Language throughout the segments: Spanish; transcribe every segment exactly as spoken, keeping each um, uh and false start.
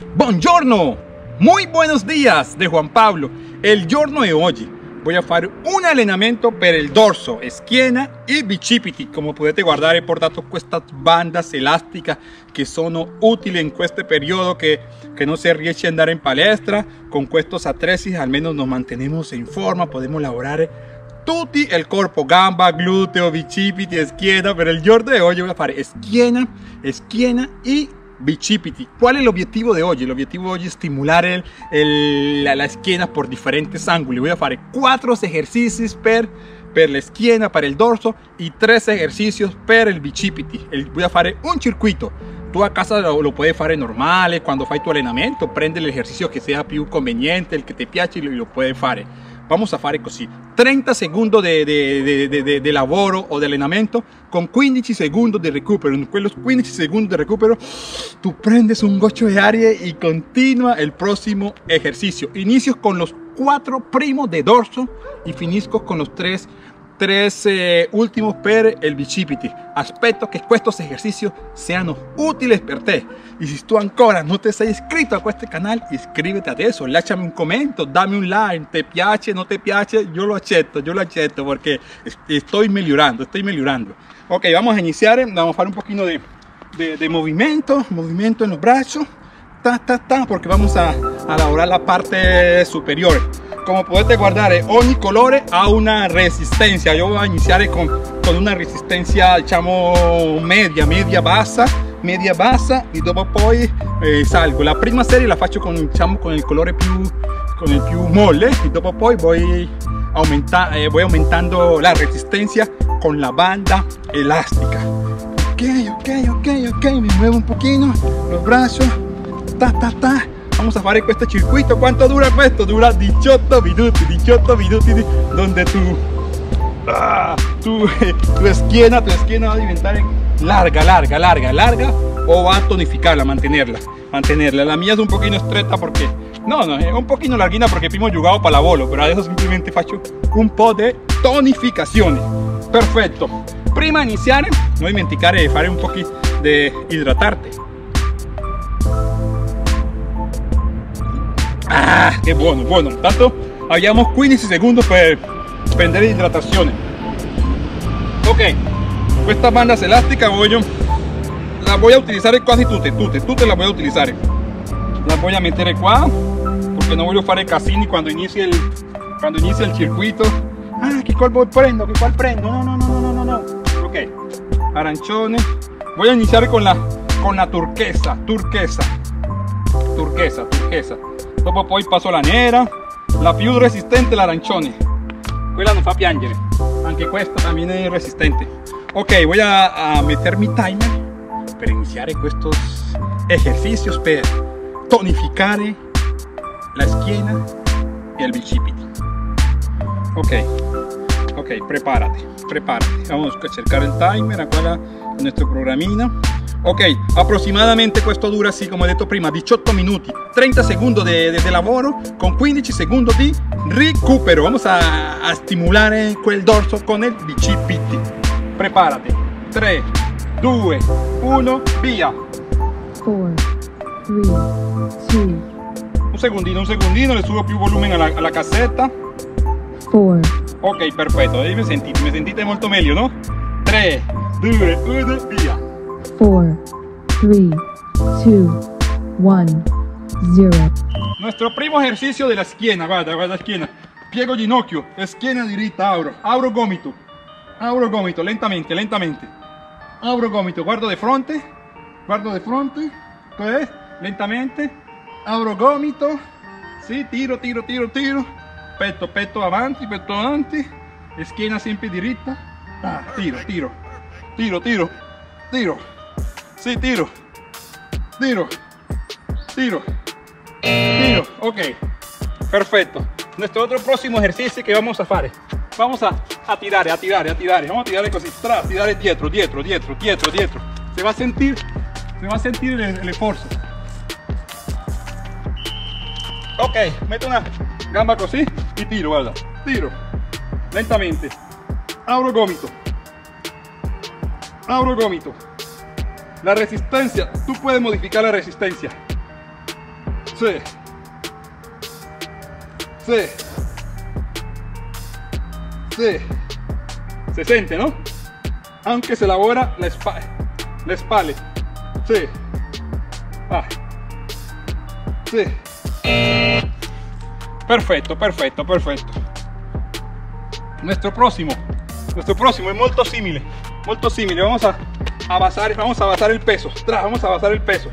Buongiorno, muy buenos días de Juan Pablo. El giorno di oggi voy a fare un allenamento per il dorso, schiena e bicipiti. Come potete guardare, ho portato queste bandas elastiche che sono utili in questo periodo che, che non si riesce ad andare in palestra. Con questi attrezzi almeno nos mantenemos in forma, podemos lavorare tutti il corpo, gamba, gluteo, bicipiti, schiena. Per il giorno di oggi voy a fare schiena, schiena e bicipiti. ¿Cuál es el objetivo de hoy? El objetivo de hoy es estimular el, el, la, la esquina por diferentes ángulos. Voy a hacer cuatro ejercicios per, per la esquina, para el dorso, y tres ejercicios per el bicipiti. El, voy a hacer un circuito. Tú a casa lo, lo puedes hacer normal, cuando fai tu allenamento, prende el ejercicio que sea più conveniente, el que te piace, y lo, y lo puedes hacer. Vamos a fare così: trenta secondi di, di, di, di, di lavoro o di allenamento con quindici secondi di recupero. In quei quindici secondi di recupero tu prendes un goccio di aria e continua il prossimo ejercicio. Inicio con los cuatro primos de dorso y finisco con los tres, tres eh, últimos per el bicipiti. Aspetto che questi esercizi siano utili per te. E se tu ancora non ti sei iscritto a questo canale, iscriviti adesso, lasciami un commento, dammi un like, te piace, no te piace, yo lo accetto, yo lo accetto porque estoy mejorando, estoy mejorando. Ok, vamos a iniciar, vamos a hacer un poquito de, de, de movimiento, movimiento en los brazos, ta, ta, ta, porque vamos a, a elaborar la parte superior. Como potete guardare, ogni colore ha una resistencia. Yo voy a iniciar con, con una resistencia, diciamo, media, media bassa, media bassa, y dopo poi eh, salgo. La prima serie la faccio con, diciamo, con il colore più, con il più molle, y dopo poi voy, aumenta, eh, voy aumentando la resistencia con la banda elástica. Ok, ok, ok, ok, me muevo un poquito los brazos, ta, ta, ta. Vamos a fare questo circuito. ¿Cuánto dura questo? Dura diciotto minuti, diciotto minuti donde tu, ah, tu, tu esquina, tu esquina va a diventare larga, larga, larga, larga, o va a tonificarla, mantenerla, mantenerla. La mía es un poquito estretta porque, no, no, es un poquito larghina porque prima ho giocato pallavolo, pero adesso semplicemente faccio un po' di tonificazione. Perfetto. Prima di iniziare, non dimenticare di fare un poquito di idratarte. Ah, che buono, buono. Tanto abbiamo quindici secondi per prendere idratazione. Ok, questa banda elastica voglio, la voy a utilizzare quasi tutte, tutte, tutte la voy a utilizzare. La voy a mettere qua, perché non voglio fare casini quando inizi il, quando inicia il circuito. Ah, che qual prendo, che qual prendo? No, no, no, no, no, no. Ok, arancione. Voy a iniziare con la, con la turquesa, turquesa, turquesa, turquesa. Dopo poi passo la nera, la più resistente l'arancione, quella non fa piangere, anche questa también è resistente. Ok, voy a, a meter mi timer per iniziare questi esercizi per tonificare la schiena e il bicipiti. Ok, ok, prepárate, prepárate. Vamos a cercar el timer, acá en nuestro programino. Ok, aproximadamente questo dura, sì, come ho detto prima, diciotto minuti, trenta secondi di lavoro con quindici secondi di recupero. Vamos a, a stimolare quel dorso con il bicipiti. Preparati. tre, due, uno, via. four, three, two. Un secondino, un secondino, le subo più volume alla, alla cassetta. four. Ok, perfetto, ahí me sentite, me sentite molto meglio, no? tre, due, uno, via. four, three, two, one, zero. Nuestro primo ejercicio de la schiena, guarda, guarda la schiena. Piego ginocchio, schiena diritta, apro, apro gomito, apro gomito, lentamente, lentamente. Apro gomito, guardo de fronte, guardo de fronte, pues, lentamente. Apro gomito, sì, tiro, tiro, tiro, tiro. Petto, petto avanti, petto avanti. Schiena sempre diritta. Ah, tiro, tiro, tiro, tiro, tiro. Sí, tiro, tiro, tiro, tiro. Ok, perfecto. Nuestro otro próximo ejercicio que vamos a hacer, vamos a, a tirar, a tirar, a tirar. Vamos a tirar così, tra, tirar dietro, dietro, dietro, dietro, dietro. Se va a sentir, se va a sentir el, el esfuerzo. Ok, meto una gamba così y tiro, guarda, tiro, lentamente. Abro gomito, abro gomito. La resistencia, tú puedes modificar la resistencia. sì, sì, sì, se sente, ¿no? Anche se lavora le, spa le spalle, sì, ah, sì, perfecto, perfecto, perfecto. Nuestro próximo, nuestro próximo es muy simile, muy simile, vamos a, a basar, vamos a basar el peso, Tra, vamos a basar el peso.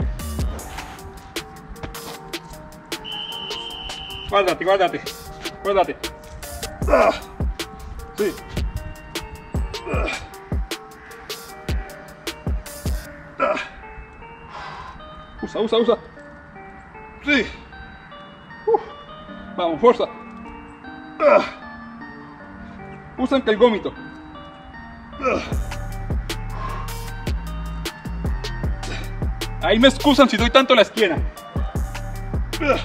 Guardate, guardate, guardate. Ah, sí. Ah. Ah. Usa, usa, usa. Sí. Uh. Vamos, fuerza. Ah. Usa anche el gómito. Ah. Ahí me excusan si doy tanto la esquina. Ah.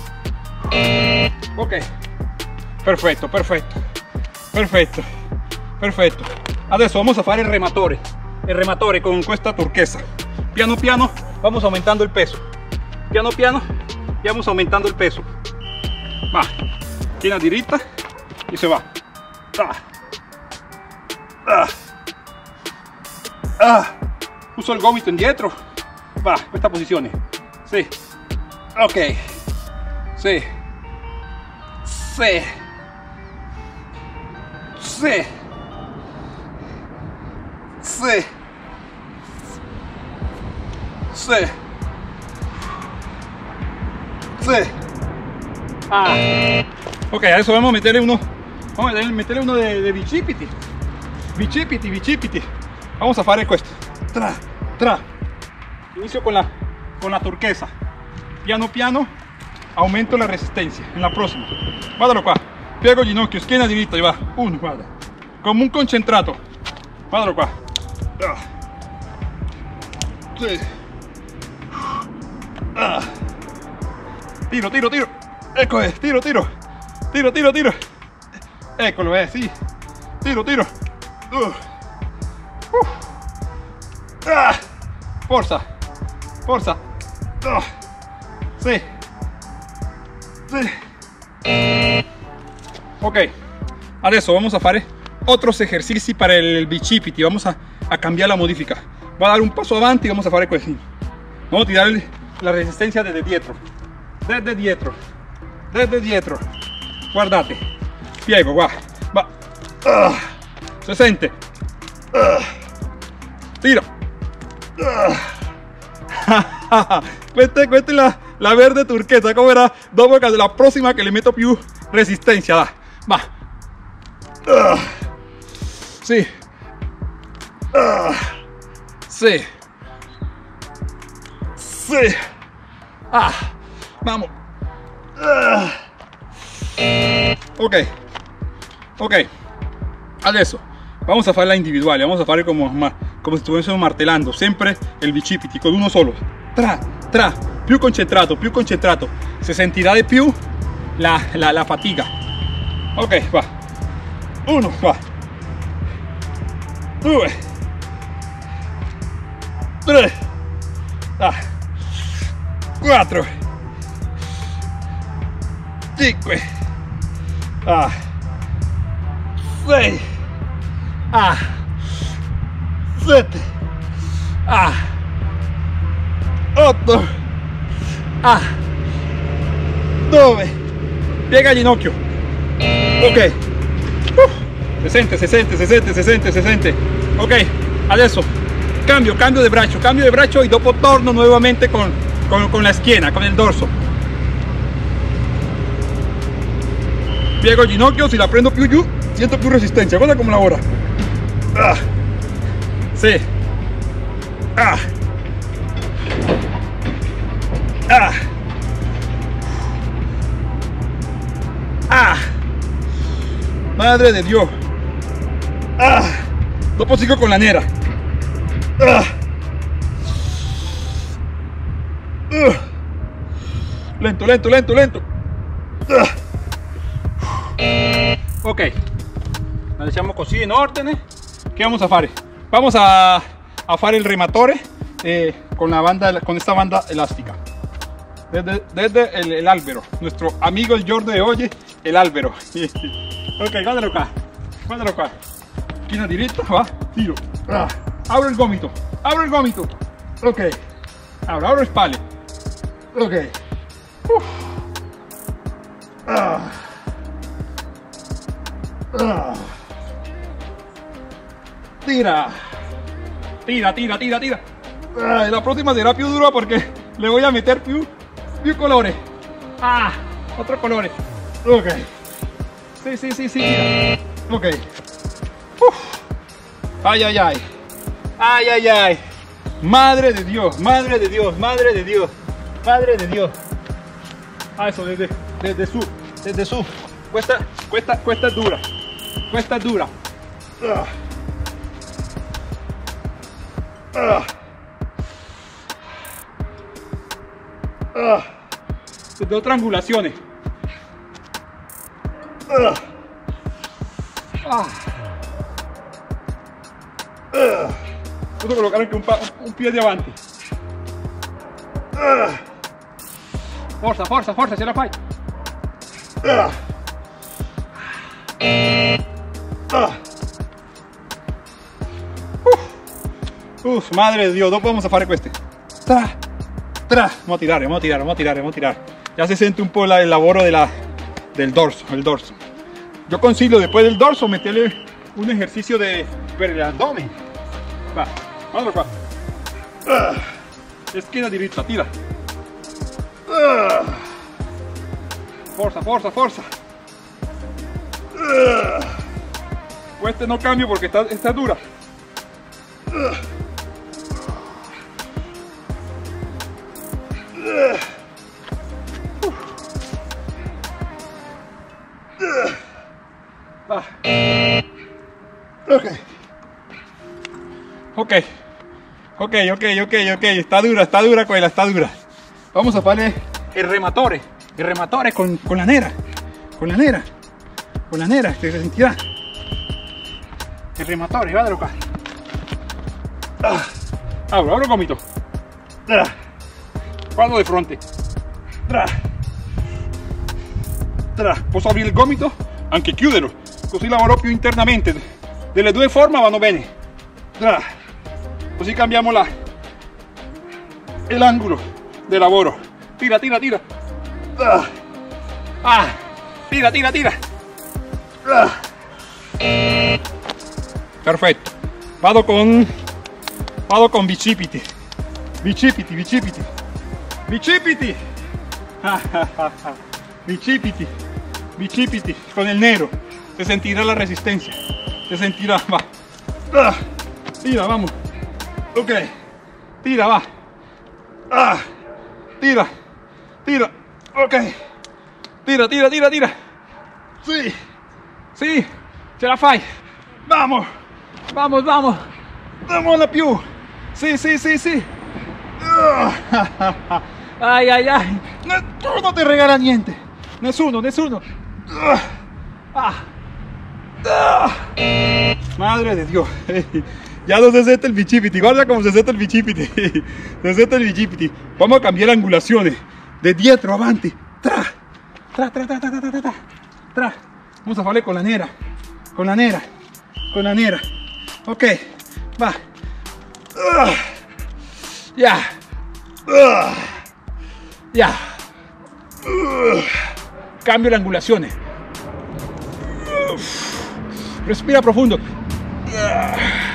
Ok, perfetto, perfetto, perfetto, perfetto. Adesso vamos a fare il rematore, il rematore con questa turquesa. Piano piano vamos aumentando el peso. Piano piano vamos aumentando el peso. Va, schiena diritta y se va. Ah. Ah. Ah. Uso il gomito indietro. Va, questa posizione. Sì. Ok. Sì. Sì. Sì. Sì. Sì. Sì. Ah. Ok, adesso vamos a meterle uno. Vamos a meterle uno de, de bicipiti. Bicipiti, bicipiti. Vamos a fare questo. Tra, tra. Inicio con la, con la turquesa. Piano piano aumento la resistencia. En la próxima. Guardalo qua. Piego ginocchio, schiena diritta y va. Uno, guarda. Come un concentrato. Guardalo qua. Ah. Sì. Ah. Tiro, tiro, tiro. Ecco, eh. Tiro, tiro. Tiro, tiro, tiro. Eccolo, eh, sì. Tiro, tiro. Uh. Uh. Ah. Forza. Forza. Oh. Sì. Sì. Ok, adesso vamos a fare otros ejercicios para el bicipiti. Vamos a, a cambiar la modifica. Voy a dar un paso avanti y vamos a fare così. Vamos a tirar el, la resistencia desde dietro. Desde dietro. Desde dietro. Guardate. Piego, va. Va. Uh. Se sente. Uh. Tiro. Uh. questa, questa è la, la verde turquesa. Come era? Dopo che la prossima che le metto più resistencia. Da. Va. Uh. Sì. Uh. Sì. Sì. Ah. Vamos. Uh. Ok. Ok. Adesso vamos a farla individual. Vamos a fare como, como si estuviésemos martellando. Sempre il bicipiti con uno solo. Tra, tra. Più concentrato, più concentrato. Se sentirà di più la, la, la fatiga. Ok, va. Uno, va. Due. Tre. Ah. Quattro. Cinque. Ah. Sei. Ah. Sette. Ah. Otto. Ah. Nove. Piega il ginocchio. Ok. Uh. Se sente, se sente, se sente, se sente, se sente. Ok. Adesso cambio, cambio de braccio, cambio de braccio y dopo torno nuevamente con, con, con la schiena, con el dorso. Piego il ginocchio, si la prendo più giù, siento più resistencia. Guarda come lavora. Ah. Sì. Ah. Ah. Ah. Madre de Dios. Ah. Dopo sigo con la nera. Ah. Uh. Lento, lento, lento, lento. Ah. Ok, la lasciamo così in ordine. Che vamos a fare? Vamos a, a fare il rematore eh, con, la banda, con esta banda elástica. desde, desde el, el Álvaro, nuestro amigo el giorno de hoy, el Álvaro. Ok, guardalo acá, guardalo acá. Esquina directa, va, tiro. Ah, abro el gomito, abro el gomito. Ok, abro, abro spalle. Ok. Uf. Ah. Ah. Tira, tira, tira, tira, tira. Ah, la próxima será più dura porque le voy a meter più, più colores. Ah, otro colores. Ok. Sí, sí, sí, sí, tira. Ok. Uf. Ay, ay, ay. Ay, ay, ay. Madre de Dios, madre de Dios, madre de Dios, madre de Dios. Ah, eso desde, desde su, desde su. Cuesta, cuesta, cuesta dura. Cuesta dura. Ah. Ah. Ah. Desde otras angulaciones. Ah. Ah. Ah. Puedo colocar aquí un, un pie de avanti. Ah. Forza, forza, forza, ce la fai. Ah. Ah. Uf. Uf, madre de Dio, no podemos fare queste. Tra, tra. Vamos a tirar, vamos a tirar, vamos a tirar, vamos a tirar. Ya se siente un po' la, el lavoro de la, del dorso, el dorso. Yo consiglio después del dorso meterle un ejercicio de per el abdomen. Va, vamos qua. Ah. Esquina derecha, tira. Ah. Forza, forza, forza. Ah. Este no cambio porque está, está dura. Ah. Ah. Ok. Ok. Ok, ok, ok, ok. Está dura, está dura quella, está dura. Vamos a fare el rematore. El rematore con, con la nera. Con la nera. Con la nera, que se sentirá. El rematore, guardalo qua. Ah. Abro, abro il gomito. Ah. Guardo di fronte. Tra. Tra. Posso aprire il gomito? Anche chiuderlo. Così lavoro più internamente. Delle due forme vanno bene. Tra. Così cambiamo la l'angolo del lavoro. Tira, tira, tira. Ah. Ah. Tira, tira, tira. Ah. Perfetto. Vado con vado con bicipiti. Bicipiti, bicipiti. Bicipiti. Bicipiti. Bicipiti con el nero. Se sentirá la resistencia. Se sentirá, va. Ah. Tira, vamos. Ok. Tira, va. Ah. Tira. Tira. Ok. Tira, tira, tira, tira. Sí. Sí. Ce la fai. Vamos. Vamos, vamos. Damola più. Sì, sì, sì, sì. Ay, ay, ay. Nessuno ti regala niente. Nessuno, nessuno. Ah. Ah. Madre de Dios. Ya no se siente el bicipiti. Guarda cómo se siente el bicipiti. Se siente el bicipiti. Vamos a cambiar angulaciones. De dietro, avanti. Tra. Tra, tra, tra, tra, tra, tra, tra. Tra. Vamos a fare con la nera. Con la nera. Con la nera. Ok. Va. Uh. Ya. Uh. Ya. Uh. Cambio las angulaciones. Uh. Respira profundo. Uh.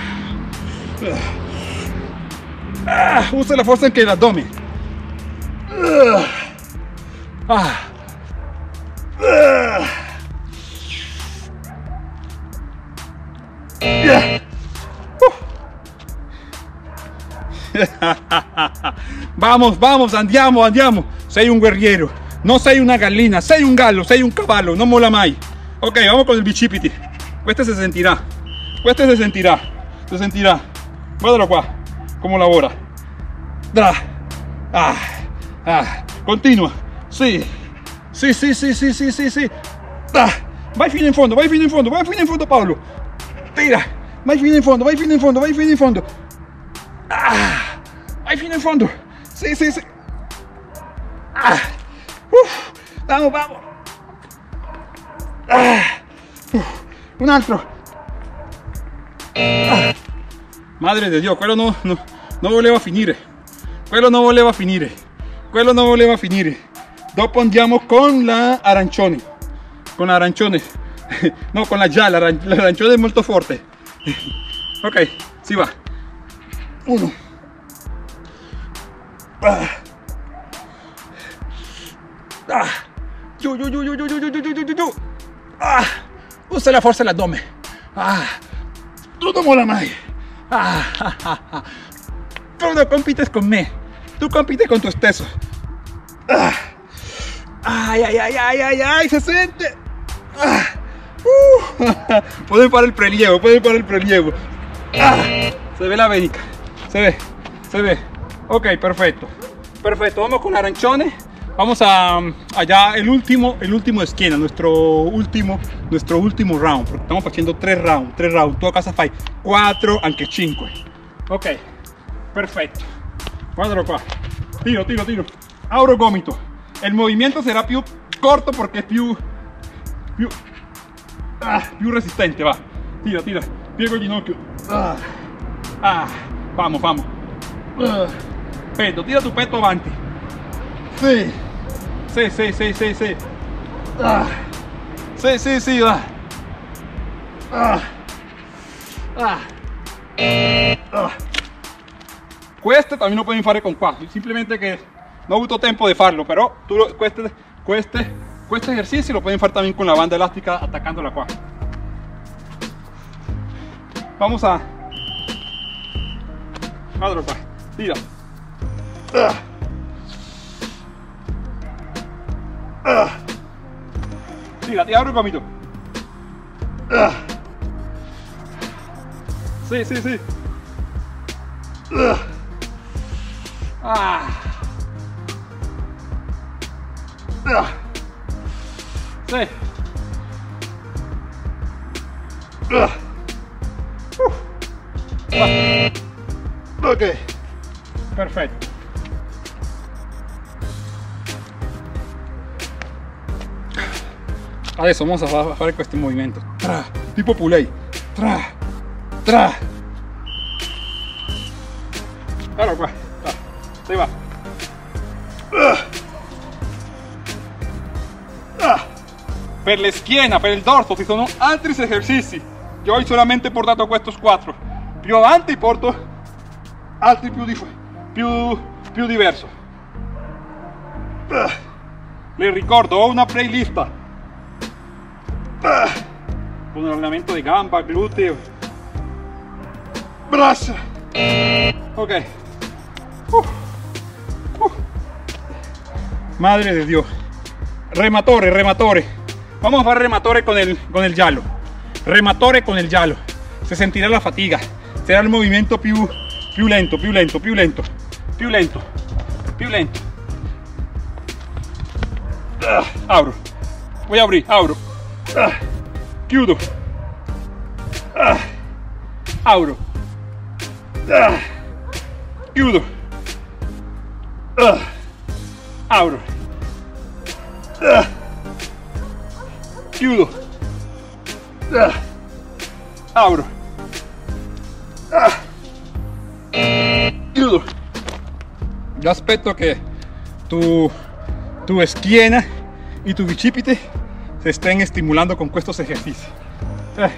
Uh. Usa la fuerza en que el abdomen. Uh. Ah. Uh. Yeah. Vamos, vamos, andiamo, andiamo. Sei un guerriero, no sei una gallina, sei un gallo, sei un cavallo, no mola mai. Ok, vamos con el bicipiti. Este se sentirá, este se sentirá, se sentirá. Guardalo qua, como lavora. Dra. Ah, ah. Continua, sì, sì, sì, sì, sì, sì, sì, sì. Ah. Vai fino in fondo, vai fino in fondo, vai fino in fondo, Paolo. Tira, vai fino in fondo, vai fino in fondo, vai fino in fondo. Ah, vai fino in fondo. Sì, sì, sì. Ah. Ah. Uf. Vamos, vamos. Ah. Uf. Un altro. Ah. Madre di Dio, quello no, no, non voleva finire. Quello non voleva finire. Quello non voleva finire. Dopo andiamo con la arancione. Con l'arancione. No, con la gialla. L'arancione è molto forte. Ok, si va. Uno. Ah. Ah. Giù, giù, giù, giù, giù, giù, giù, giù, giù, giù. Ah. Usa la forza dell'addome. Ah. Tu non mola mai. Ah, ah, ah, ah. Tu non compites con me. Tu compites con tu stesso. Ah. Ay, ay, ay, ay, ay, ay, se siente. Ah. Uh. Pueden parar el prelievo, pueden parar el prelievo. Ah. Se ve la venica. Se ve, se ve. Ok, perfecto. Perfecto, vamos con arancione. Vamos a allá el último, el último de esquina, nuestro último, nuestro último round, porque estamos haciendo tres rounds, tres rounds. Tu a casa fai quattro, anche cinque. Ok, perfetto. Guardalo qua. Tiro, tiro, tiro. Apro gomito. El movimiento será più corto porque es più, più, ah, più resistente, va. Tira, tira. Piego el ginocchio. Ah, ah, vamos, vamos. Ah. Peto, tira tu peto avanti. Sí. Sí, sí, sí, sí, sí. Ah. Sí, sí, sí, va. Ah. Ah. Ah. Questo también lo pueden fare con qua, simplemente que no ho avuto tempo di farlo, però tu lo, queste, queste, questo esercizio lo pueden fare también con la banda elástica atacándola qua. Vamos a... Madre qua, tira. Ah. Ah. Tira, ti apro il gomito. Ah. Sì, sì, sì. Ah. Ah. Ah. Sì. Ah. Uh. Ah. Ok, perfetto. Adesso vamos a fare questo movimento. Tra, tipo pulei. Tra, tra. Allora qua. Tra. Si va. Ah. Ah. Per la schiena, per il dorso ci sono altri esercizi. Io ho solamente portato questi quattro. Più avanti porto altri più, di, più, più diverso. Ah. Le ricordo, ho una playlist ah. con un allenamento di gamba, gluteo, braccia. Ok. Uh. Uh. Madre de Dios. Rematore, rematore. Vamos a fare rematore con el, con el giallo. Rematore con el giallo. Se sentirà la fatiga. Será il movimento più, più lento, più lento, più lento, più lento, più lento. Ah, apro. Voy a abrir, apro. Ah, chiudo. Ah, apro. Ah, chiudo. Ah, apro. Ah, chiudo. Ah, apro. Ah, chiudo. Yo aspetto que tu, tu esquina y tu bicipite se estén estimulando con estos ejercicios. Eh.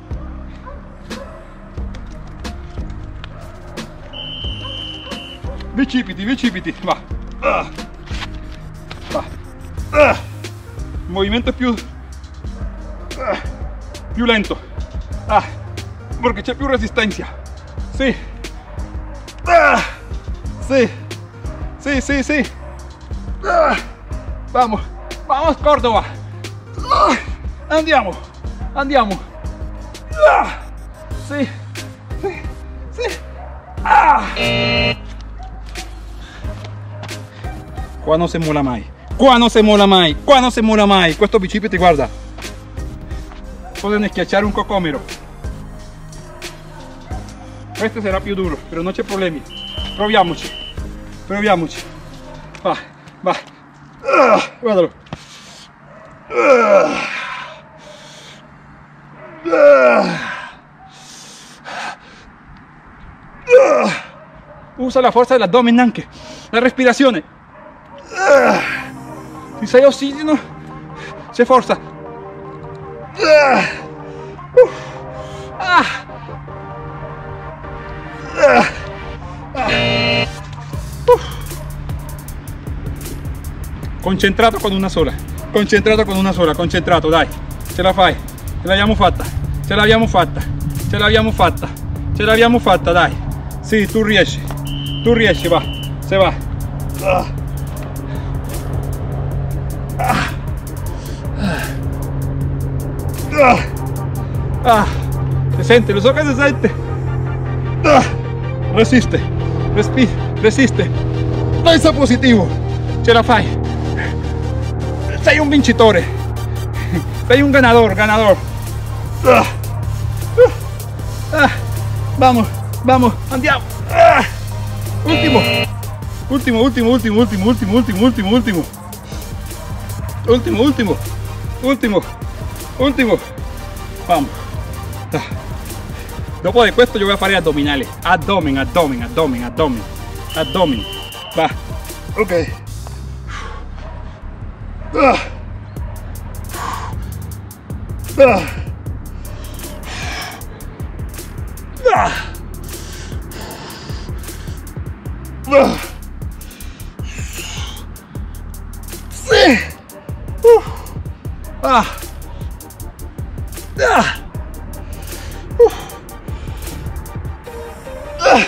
Bicipiti, bicipiti, va. Ah. Va. Ah. Movimiento più, ah. più lento. Ah. Porque c'è più resistencia. Sí. Ah. Sí. Sí, sí, sí. Ah. Vamos. Vamos, Córdoba. Ah. Andiamo. Andiamo. Ah. Sí. Sí. Sí. Ah. Qua non si mola mai. Qua non si mola mai. Qua non si mola mai. Questo bicipite, guarda. Pueden schiacciare un cocomero. Questo sarà più duro, però non c'è problemi. Proviamoci. Proviamoci. Va, va. Uh, guardalo. Uh, uh, uh. Usa la forza dell'addome anche, la respirazione. Uh, se sei ossigeno, c'è forza. Uh, uh, ah, uh, ah, uh. Concentrato con una sola, concentrato con una sola, concentrato, dai, ce la fai, ce l'abbiamo fatta, ce l'abbiamo fatta, ce l'abbiamo fatta, ce l'abbiamo fatta, dai, sì, tu riesci, tu riesci, va, se va. Ah. Ah. Ah. Ah. Se sente, lo so che si sente. Ah. Resiste, respi, resiste, pensa positivo, ce la fai. Sei un vincitore, sei un ganador, ganador. Ah, ah, vamos, vamos, andiamo. Ah, último, último, último, último, último, último, último, último, último, último, último, último, último. Vamos. Ah. Dopo di questo yo voy a fare addominali, abdomen, abdomen, abdomen, abdomen, abdomen. Va, ok. Ah. Ah. Ah. Ah. Sí. Uh. Ah. Ah. Uh. Ah.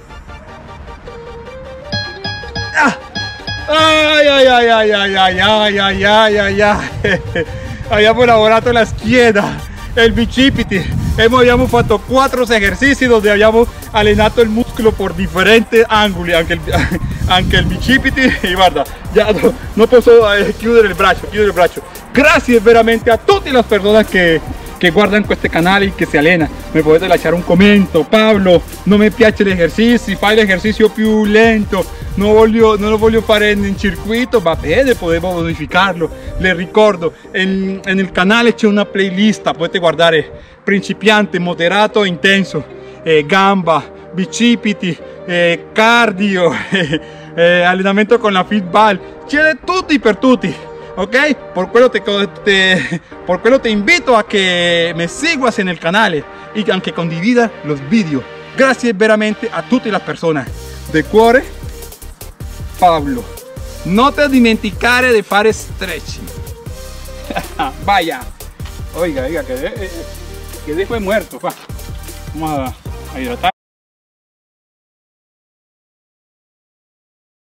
Ah. Ay, ay, ay, ay, ay, ay, ay, ay, ay, ay, ay. Abbiamo lavorato la schiena, il bicipiti, e abbiamo fatto quattro esercizi dove abbiamo allenato il muscolo por differenti angoli, anche il, anche il bicipiti, e guarda, ya no, no posso eh, chiudere il braccio, chiudere il braccio. Grazie veramente a tutte le persone che, che guardano questi canali, che si allena. Mi potete lasciare un commento: Pablo, non mi piace l'esercizio, fai l'esercizio più lento, non, voglio, non lo voglio fare in circuito. Va bene, potevo modificarlo. Le ricordo, en, en el canale c'è una playlist, potete guardare principiante, moderato, intenso, eh, gamba, bicipiti, eh, cardio, eh, eh, allenamento con la Fitball, c'è tutti per tutti, ok? Por quello te, te, por quello te invito a que me sigas en el canale y anche condivida los vídeos. Grazie veramente a tutte le persone. De cuore, Pablo. Non te dimenticare di fare stretching. Vaya. Oiga, oiga, que, que después muerto. Va. Vamos a, a hidratar.